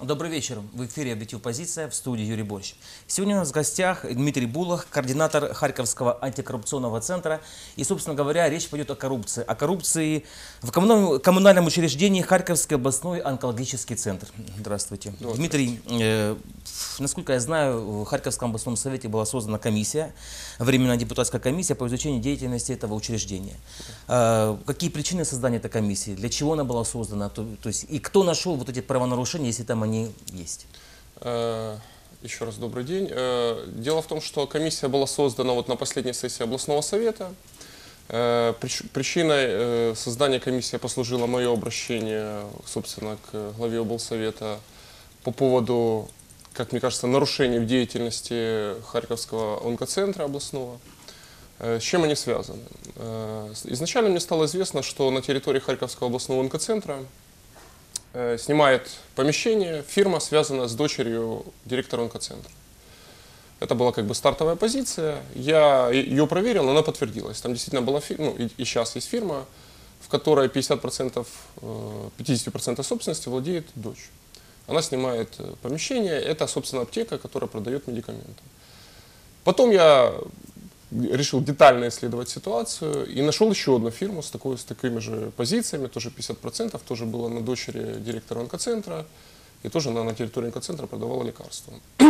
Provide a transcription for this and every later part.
Добрый вечер. В эфире «Объектив. Позиция», в студии Юрий Борщ. Сегодня у нас в гостях Дмитрий Булах, координатор Харьковского антикоррупционного центра. И, собственно говоря, речь пойдет о коррупции. О коррупции в коммунальном учреждении Харьковский областной онкологический центр. Здравствуйте. Дмитрий, насколько я знаю, в Харьковском областном совете была создана комиссия, временная депутатская комиссия по изучению деятельности этого учреждения. Какие причины создания этой комиссии? Для чего она была создана? То есть, и кто нашел вот эти правонарушения, если там они есть? Еще раз добрый день. Дело в том, что комиссия была создана вот на последней сессии областного совета. Причиной создания комиссии послужило мое обращение, собственно, к главе облсовета по поводу, как мне кажется, нарушений в деятельности Харьковского онкоцентра областного. С чем они связаны? Изначально мне стало известно, что на территории Харьковского областного онкоцентра снимает помещение фирма, связанная с дочерью директора онкоцентра. Это была как бы стартовая позиция. Я ее проверил, она подтвердилась. Там действительно была фирма, ну, и сейчас есть фирма, в которой 50% собственности владеет дочь. Она снимает помещение. Это, собственно, аптека, которая продает медикаменты. Потом я решил детально исследовать ситуацию и нашел еще одну фирму с такими же позициями, тоже 50%, тоже была на дочери директора онкоцентра, и тоже на территории онкоцентра продавала лекарства.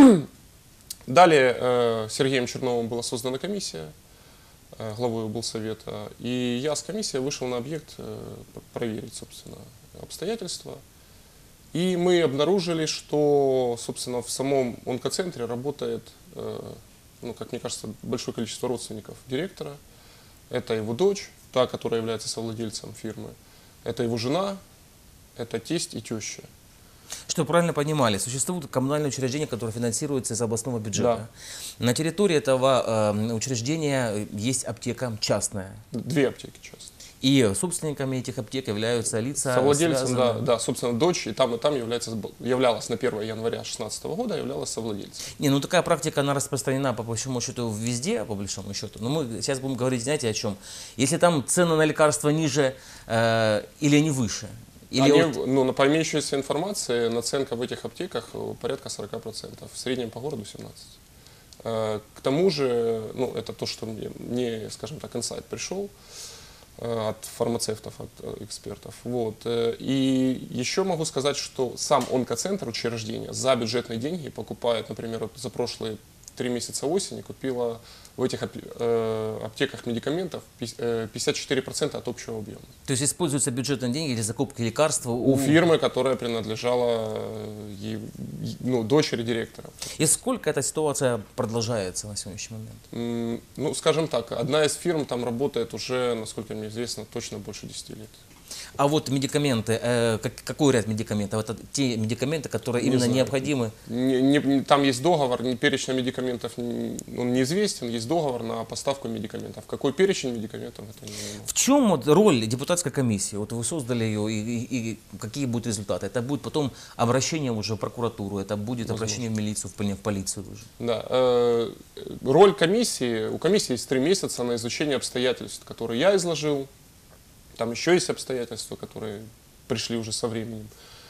Далее Сергеем Черновым была создана комиссия, главой облсовета, и я с комиссией вышел на объект проверить, собственно, обстоятельства. И мы обнаружили, что, собственно, в самом онкоцентре работает, ну, как мне кажется, большое количество родственников директора. Это его дочь, та, которая является совладельцем фирмы. Это его жена, это тесть и теща. Чтобы правильно понимали, существует коммунальное учреждение, которое финансируется из областного бюджета. Да. На территории этого учреждения есть аптека частная. Две аптеки частные. И собственниками этих аптек являются лица... Совладельцем, да, собственно, дочь и там являлась на 1 января 2016 года, являлась совладельцем. Не, ну такая практика, она распространена, по большому счету, везде, по большому счету. Но мы сейчас будем говорить, знаете, о чем? Если там цены на лекарства ниже или они выше? Ну, по имеющейся информации, наценка в этих аптеках порядка 40%, в среднем по городу 17%. К тому же, ну, это то, что мне, скажем так, инсайт пришел от фармацевтов, от экспертов. Вот. И еще могу сказать, что сам онкоцентр учреждения за бюджетные деньги покупает, например, вот за прошлые 3 месяца осени купила в этих аптеках медикаментов 54% от общего объема. То есть используются бюджетные деньги для закупки лекарств у фирмы, которая принадлежала дочери директора. И сколько эта ситуация продолжается на сегодняшний момент? Ну, скажем так, одна из фирм там работает уже, насколько мне известно, точно больше 10 лет. А вот медикаменты, какой ряд медикаментов? Это те медикаменты, которые именно необходимы? Там есть договор, перечень медикаментов, он неизвестен, есть договор на поставку медикаментов. Какой перечень медикаментов, это не знаю. В чем вот роль депутатской комиссии? Вот вы создали ее, и какие будут результаты? Это будет потом обращение уже в прокуратуру, это будет обращение в милицию, в полицию уже? Да. Роль комиссии, у комиссии есть 3 месяца на изучение обстоятельств, которые я изложил. Там еще есть обстоятельства, которые пришли уже со временем.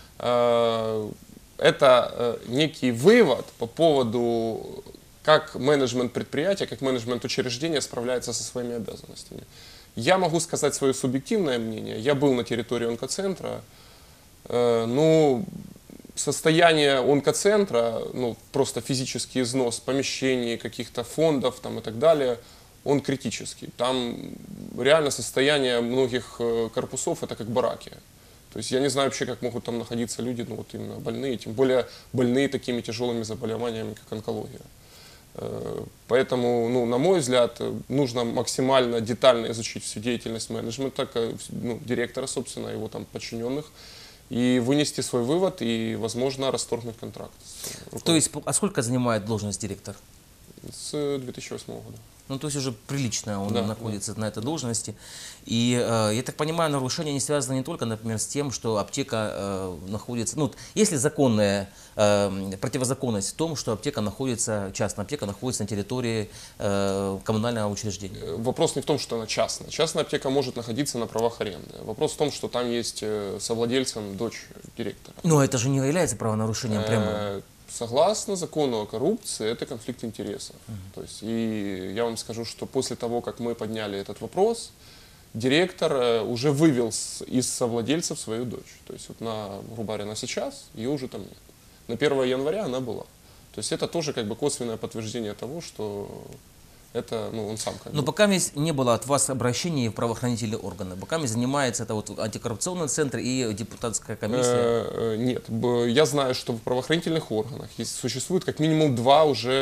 Это некий вывод по поводу, как менеджмент предприятия, как менеджмент учреждения справляется со своими обязанностями. Я могу сказать свое субъективное мнение. Я был на территории онкоцентра. Ну, состояние онкоцентра, ну, просто физический износ помещений, каких-то фондов там, и так далее, он критический. Там реально состояние многих корпусов это как бараки. То есть я не знаю вообще, как могут там находиться люди, ну вот именно больные, тем более больные такими тяжелыми заболеваниями, как онкология. Поэтому, ну, на мой взгляд, нужно максимально детально изучить всю деятельность менеджмента, ну, директора, собственно, его там подчиненных, и вынести свой вывод и, возможно, расторгнуть контракт. То есть, а сколько занимает должность директор? С 2008 года. Ну, то есть уже прилично он Да, находится на этой должности. И, я так понимаю, нарушения не связаны не только, например, с тем, что аптека находится... Ну, есть ли законная противозаконность в том, что аптека находится, частная аптека находится на территории коммунального учреждения? Вопрос не в том, что она частная. Частная аптека может находиться на правах аренды. Вопрос в том, что там есть совладельцем дочь директора. Но это же не является правонарушением прямо. Согласно закону о коррупции, это конфликт интересов. То есть, и я вам скажу, что после того, как мы подняли этот вопрос, директор уже вывел из совладельцев свою дочь. То есть, вот грубо говоря, на сейчас ее уже там нет. На 1 января она была. То есть, это тоже как бы косвенное подтверждение того, что это, ну, он сам как бы... Но пока не было от вас обращений в правоохранительные органы. Пока занимается это вот антикоррупционный центр и депутатская комиссия. Нет, я знаю, что в правоохранительных органах существует как минимум 2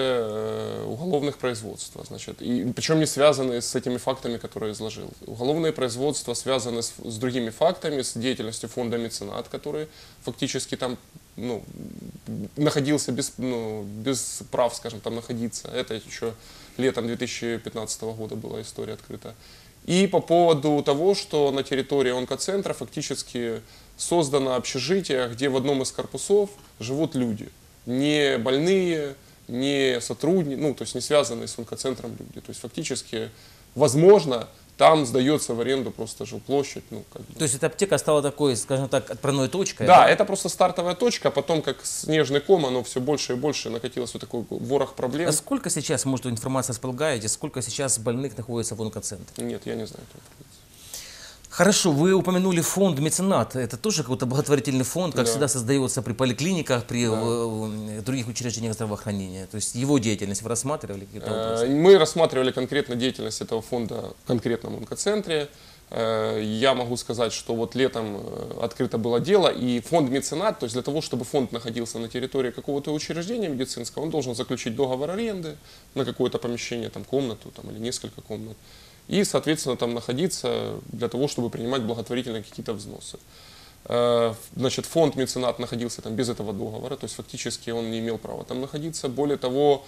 уже уголовных производства, значит, и причем не связанные с этими фактами, которые я изложил. Уголовные производства связаны с другими фактами, с деятельностью фонда «Меценат», который фактически там, ну, находился без прав, скажем, там находиться. Это еще летом 2015 года была история открыта. И по поводу того, что на территории онкоцентра фактически создано общежитие, где в одном из корпусов живут люди. Не больные, не сотрудники, ну, то есть не связанные с онкоцентром люди. То есть фактически, возможно, там сдается в аренду просто жилплощадь. Ну, как бы. То есть эта аптека стала такой, скажем так, отправной точкой? Да, это просто стартовая точка, а потом как снежный ком, оно все больше и больше накатилось вот такой ворох проблем. А сколько сейчас, может, информация располагаете, сколько сейчас больных находится в онкоцентре? Нет, я не знаю эту информацию. Хорошо, вы упомянули фонд «Меценат». Это тоже какой-то благотворительный фонд, как всегда создается при поликлиниках, при других учреждениях здравоохранения. То есть его деятельность вы рассматривали каким-то образом? Мы рассматривали конкретно деятельность этого фонда в конкретном онкоцентре. Я могу сказать, что вот летом открыто было дело, и фонд «Меценат», то есть для того, чтобы фонд находился на территории какого-то учреждения медицинского, он должен заключить договор аренды на какое-то помещение, там, комнату там, или несколько комнат. И, соответственно, там находиться для того, чтобы принимать благотворительные какие-то взносы. Значит, фонд «Меценат» находился там без этого договора, то есть фактически он не имел права там находиться. Более того,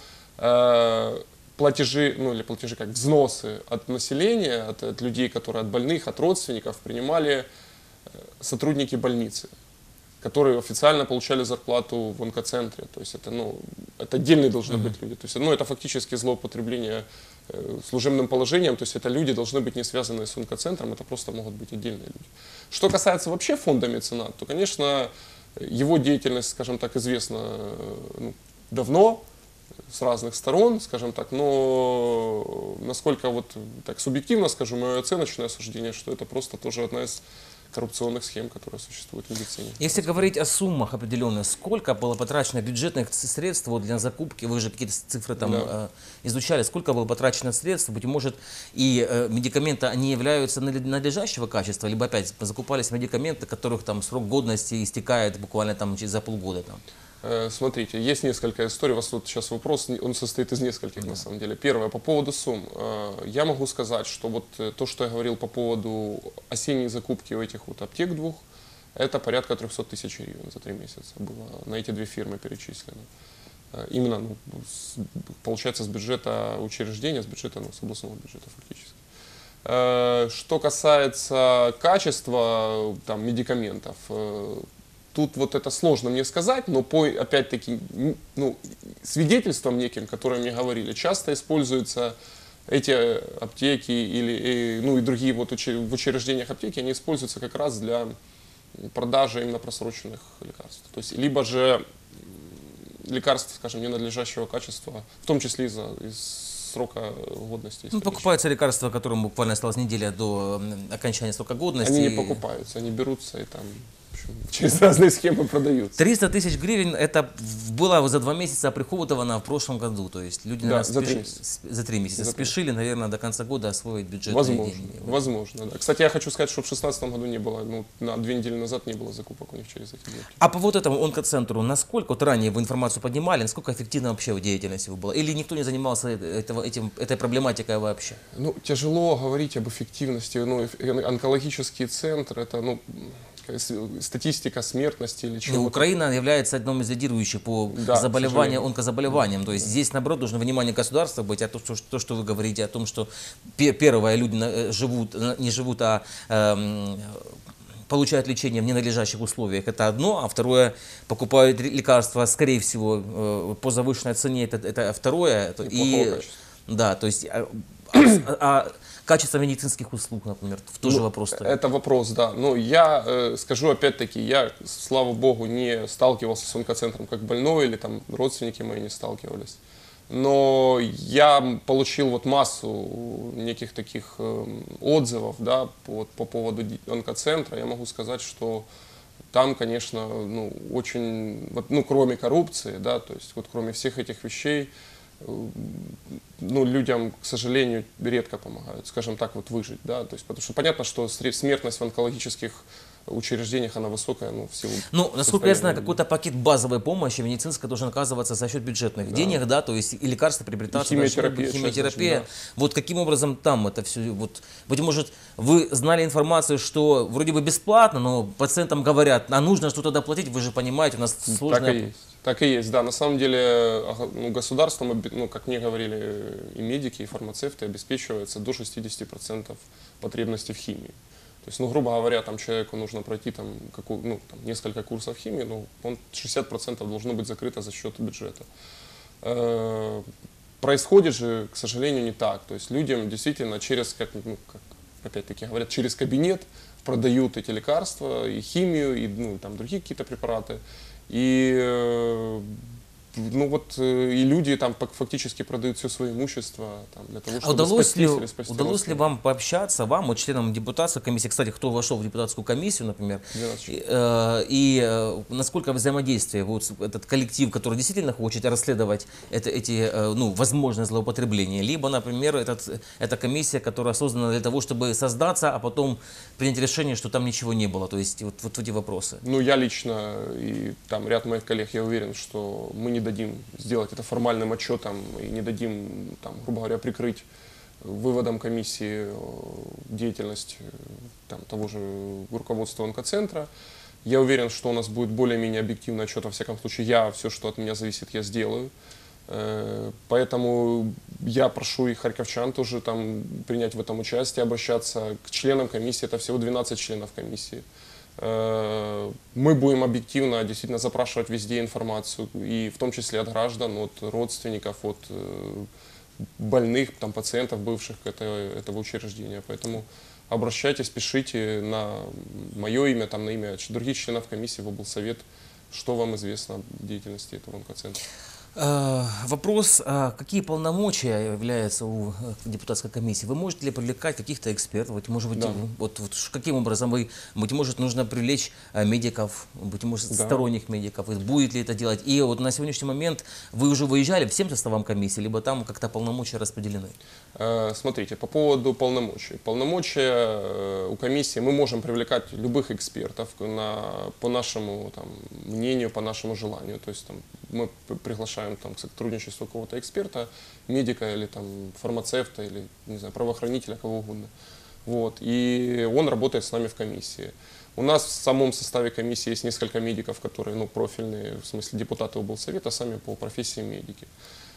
платежи, ну или платежи как взносы от населения, от людей, которые от больных, от родственников принимали сотрудники больницы, которые официально получали зарплату в онкоцентре. То есть это, ну, это отдельные должны быть люди. То есть, ну, это фактически злоупотребление служебным положением, то есть это люди должны быть не связаны с онкоцентром, это просто могут быть отдельные люди. Что касается вообще фонда «Меценат», то, конечно, его деятельность, скажем так, известна давно, с разных сторон, скажем так, но насколько вот так субъективно скажу, мое оценочное суждение, что это просто тоже одна из коррупционных схем, которые существуют в медицине. Если говорить о суммах определенных, сколько было потрачено бюджетных средств вот для закупки, вы же какие-то цифры там изучали, сколько было потрачено средств, быть может, и медикаменты, они являются надлежащего качества, либо опять закупались медикаменты, которых там срок годности истекает буквально там за полгода там. Смотрите, есть несколько историй, у вас вот сейчас вопрос, он состоит из нескольких на самом деле. Первое, по поводу сумм. Я могу сказать, что вот то, что я говорил по поводу осенней закупки у этих вот аптек 2, это порядка 300 тысяч гривен за 3 месяца было на эти 2 фирмы перечислено. Именно, ну, получается, с бюджета учреждения, с бюджета, ну, с областного бюджета фактически. Что касается качества там, медикаментов, тут вот это сложно мне сказать, но по, опять-таки, ну, свидетельствам неким, которые мне говорили, часто используются эти аптеки или, ну, и другие вот в учреждениях аптеки, они используются как раз для продажи именно просроченных лекарств. То есть, либо же лекарств, скажем, ненадлежащего качества, в том числе из срока годности. Ну, покупаются лекарства, которым буквально осталась неделя до окончания срока годности. Они не покупаются, они берутся и там через разные схемы продаются. 300 тысяч гривен это было за 2 месяца оприходовано в прошлом году. То есть люди, да, наверное, за 3 месяца спешили, наверное, до конца года освоить бюджет. Возможно, да. Кстати, я хочу сказать, что в 2016 году не было, ну, на 2 недели назад не было закупок у них через эти деньги. А по вот этому онкоцентру, насколько вот ранее вы информацию поднимали, насколько эффективно вообще деятельность его была? Или никто не занимался этой проблематикой вообще? Ну, тяжело говорить об эффективности. Ну, онкологический центр, это, ну, статистика смертности или Ну, чего-то. Украина является одним из лидирующих по Да, к сожалению. онкозаболеваниям. То есть здесь, наоборот, должно внимание государства быть, а то, что вы говорите о том, что первое, люди не живут, а получают лечение в ненадлежащих условиях, это одно, а второе, покупают лекарства, скорее всего, по завышенной цене, это второе. И плохого качества. Да, то есть, качество медицинских услуг, например, тоже вопрос. Это вопрос, да. Но я скажу опять-таки, я, слава богу, не сталкивался с онкоцентром как больной, или там родственники мои не сталкивались. Но я получил вот массу неких таких отзывов, да, по поводу онкоцентра. Я могу сказать, что там, конечно, ну, очень, ну, кроме коррупции, да, то есть вот кроме всех этих вещей, ну, людям, к сожалению, редко помогают, скажем так, вот выжить, да, то есть, потому что понятно, что смертность в онкологических учреждениях, она высокая, ну, в силу... Ну, насколько я знаю, какой-то пакет базовой помощи медицинской должен оказываться за счет бюджетных денег, да, то есть и лекарства приобретаться, и химиотерапия. Да. Вот каким образом там это все, вот, быть может, вы знали информацию, что вроде бы бесплатно, но пациентам говорят, а нужно что-то доплатить, вы же понимаете, у нас сложная... Так и есть, да. На самом деле, ну, государством, ну, как мне говорили и медики, и фармацевты, обеспечивается до 60% потребностей в химии. То есть, ну, грубо говоря, там человеку нужно пройти там, несколько курсов химии, но 60% должно быть закрыто за счет бюджета. Происходит же, к сожалению, не так. То есть людям действительно через, как опять-таки говорят, через кабинет продают эти лекарства, и химию, и, ну, там, другие какие-то препараты. И, ну, вот, и люди там фактически продают все свое имущество там, для того, чтобы спастись или спасти. Удалось ли вам пообщаться, вам, вот, членам депутатской комиссии, кстати, кто вошел в депутатскую комиссию, например, и насколько взаимодействие, вот этот коллектив, который действительно хочет расследовать эти ну, возможные злоупотребления, либо, например, эта комиссия, которая создана для того, чтобы создаться, а потом принять решение, что там ничего не было, то есть вот эти вопросы. Ну, я лично и там ряд моих коллег, я уверен, что мы не дадим сделать это формальным отчетом и не дадим, там, грубо говоря, прикрыть выводом комиссии деятельность там, того же руководства онкоцентра. Я уверен, что у нас будет более-менее объективный отчет, во всяком случае, все, что от меня зависит, я сделаю. Поэтому я прошу и харьковчан тоже там принять в этом участие, обращаться к членам комиссии, это всего 12 членов комиссии. Мы будем объективно действительно запрашивать везде информацию, и в том числе от граждан, от родственников, от больных, там, пациентов, бывших этого учреждения. Поэтому обращайтесь, пишите на мое имя, там, на имя других членов комиссии в облсовет, что вам известно о деятельности этого онкоцентра. Вопрос, какие полномочия являются у депутатской комиссии? Вы можете ли привлекать каких-то экспертов? Быть может, да. вот каким образом вы, быть может, нужно привлечь медиков, быть может, да. сторонних медиков? Будет ли это делать? И вот на сегодняшний момент вы уже выезжали всем составом комиссии, либо там как-то полномочия распределены? Смотрите, по поводу полномочий. Полномочия у комиссии, мы можем привлекать любых экспертов по нашему там, мнению, по нашему желанию. То есть там, мы приглашаем там, к сотрудничеству какого-то эксперта, медика или там, фармацевта, или не знаю, правоохранителя, кого угодно. Вот. И он работает с нами в комиссии. У нас в самом составе комиссии есть несколько медиков, которые ну, профильные, в смысле депутаты облсовета, сами по профессии медики.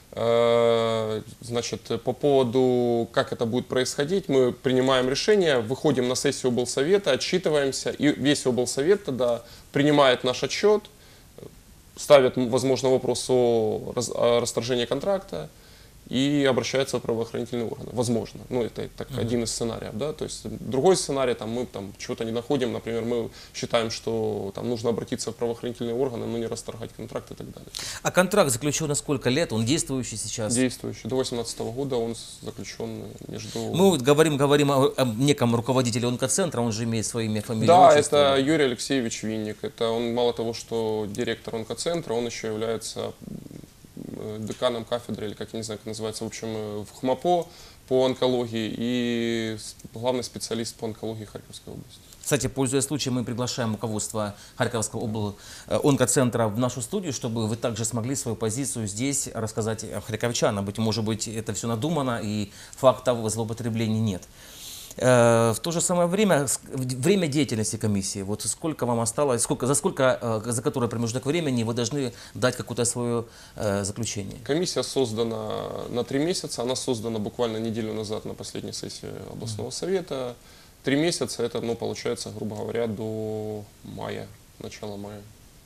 Значит, по поводу, как это будет происходить, мы принимаем решение, выходим на сессию облсовета, отчитываемся, и весь облсовет тогда принимает наш отчет, ставит, возможно, вопрос о расторжении контракта и обращается в правоохранительные органы. Возможно. Ну, это один из сценариев. Да? То есть другой сценарий, там, мы там, чего-то не находим, например, мы считаем, что там, нужно обратиться в правоохранительные органы, но не расторгать контракт и так далее. А контракт заключен на сколько лет? Он действующий сейчас? Действующий. До 2018 года он заключен между... Мы вот говорим о неком руководителе онкоцентра, он же имеет свое имя, фамилию, Да, отчество. это Юрий Алексеевич Винник. Это он мало того, что директор онкоцентра, он еще является деканом кафедры, или как я не знаю, как называется, в общем, в ХМАПО по онкологии и главный специалист по онкологии Харьковской области. Кстати, пользуясь случаем, мы приглашаем руководство Харьковского онкоцентра в нашу студию, чтобы вы также смогли свою позицию здесь рассказать харьковчанам. Может быть, это все надумано и фактов злоупотребления нет. В то же самое время, время деятельности комиссии, вот сколько вам осталось, за который промежуток времени вы должны дать какое-то свое заключение? Комиссия создана на 3 месяца, она создана буквально неделю назад на последней сессии областного совета. 3 месяца это, ну, получается, грубо говоря, до мая, начала мая.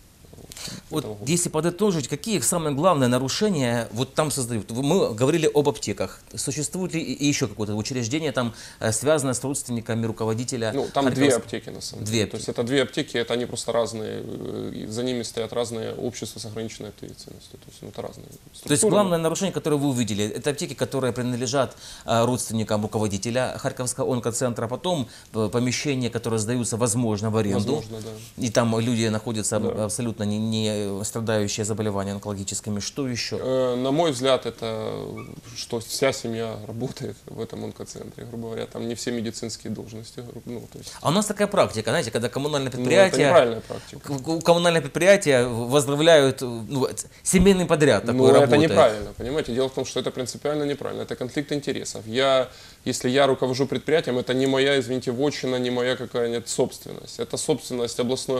Вот если подытожить, какие самые главные нарушения вот там создают? Мы говорили об аптеках. Существует ли и еще какое-то учреждение, там, связанное с родственниками руководителя? Ну, там 2 аптеки на самом деле. Две. То есть это 2 аптеки, это они просто разные, за ними стоят разные общества с ограниченной ответственностью. То есть, ну, это разные структуры. То есть главное нарушение, которое вы увидели, это аптеки, которые принадлежат родственникам руководителя Харьковского онкоцентра, потом помещения, которые сдаются, возможно, в аренду. Возможно, да. И там люди находятся Да. абсолютно не страдающие заболеваниями онкологическими. Что еще? На мой взгляд, это что вся семья работает в этом онкоцентре, грубо говоря, там не все медицинские должности. Ну, то есть... А у нас такая практика, знаете, когда коммунальное это предприятие, неправильная практика. коммунальное предприятие возглавляют, ну, семейный подряд такой Ну, это работает. неправильно, понимаете? Дело в том, что это принципиально неправильно. Это конфликт интересов. Если я руковожу предприятием, это не моя, извините, вотчина, не моя какая-нибудь собственность. Это собственность областной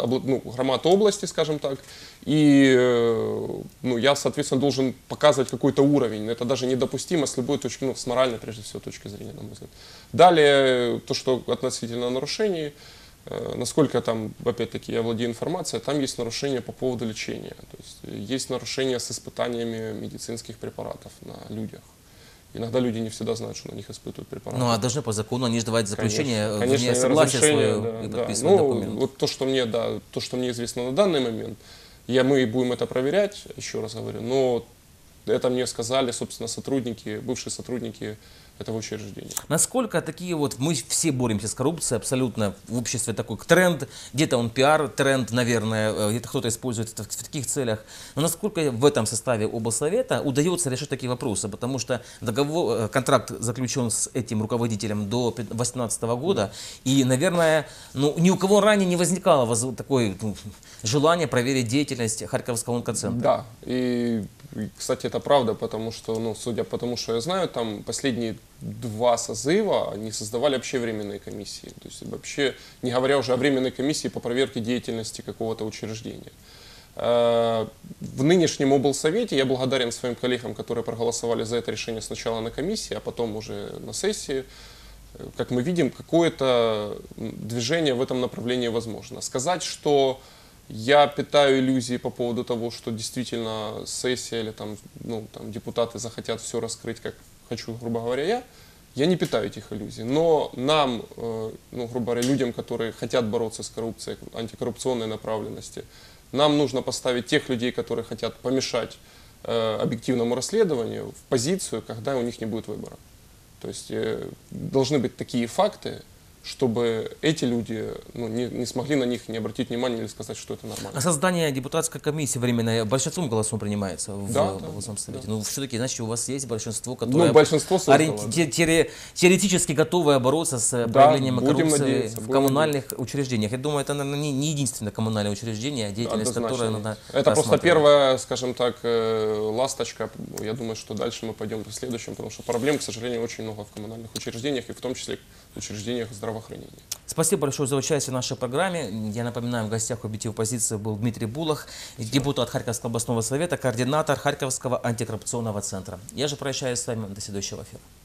громад области, скажем так. И ну, я, соответственно, должен показывать какой-то уровень. Это даже недопустимо с любой точки, ну, с моральной, прежде всего, точки зрения, на мой взгляд. Далее, то, что относительно нарушений, насколько там, опять-таки, я владею информацией, там есть нарушения по поводу лечения. То есть есть нарушения с испытаниями медицинских препаратов на людях. Иногда люди не всегда знают, что на них испытывают препараты. Ну, а должны по закону, они же давать заключение, Конечно, вне согласия свое да, и да. подписывать Ну, документ. вот то, что мне известно на данный момент, мы будем это проверять, еще раз говорю, но это мне сказали, собственно, бывшие сотрудники этого учреждения. Насколько такие вот, мы все боремся с коррупцией, абсолютно в обществе такой тренд, где-то он пиар-тренд, наверное, где-то кто-то использует это в таких целях, но насколько в этом составе облсовета удается решить такие вопросы, потому что контракт заключен с этим руководителем до 2018 года, и, наверное, ну, ни у кого ранее не возникало такое желание проверить деятельность Харьковского онкоцентра. Да, и, кстати, это правда, потому что, ну, судя по тому, что я знаю, там последние 2 созыва они создавали вообще временные комиссии. То есть вообще, не говоря уже о временной комиссии по проверке деятельности какого-то учреждения. В нынешнем облсовете я благодарен своим коллегам, которые проголосовали за это решение сначала на комиссии, а потом уже на сессии. Как мы видим, какое-то движение в этом направлении возможно. Сказать, что я питаю иллюзии по поводу того, что действительно сессия или там, ну, там депутаты захотят все раскрыть, как хочу, грубо говоря, я не питаю этих иллюзий. Но нам, ну, грубо говоря, людям, которые хотят бороться с коррупцией, антикоррупционной направленности, нам нужно поставить тех людей, которые хотят помешать объективному расследованию, в позицию, когда у них не будет выбора. То есть должны быть такие факты, чтобы эти люди, ну, не смогли на них не обратить внимания или сказать, что это нормально. А создание депутатской комиссии временной большинством голосов принимается в областном совете? Да. Ну, все-таки, значит, у вас есть большинство, которое большинство теоретически готовое бороться с проявлением коррупции в коммунальных надеяться. учреждениях. Я думаю, это, наверное, не единственное коммунальное учреждение, деятельность которое надо Это просто первая, скажем так, ласточка. Я думаю, что дальше мы пойдем в следующем, потому что проблем, к сожалению, очень много в коммунальных учреждениях, и в том числе в учреждениях здравоохранения. Спасибо большое за участие в нашей программе. Я напоминаю, в гостях у «Объектив Позиции» был Дмитрий Булах, депутат Харьковского областного совета, координатор Харьковского антикоррупционного центра. Я же прощаюсь с вами. До следующего эфира.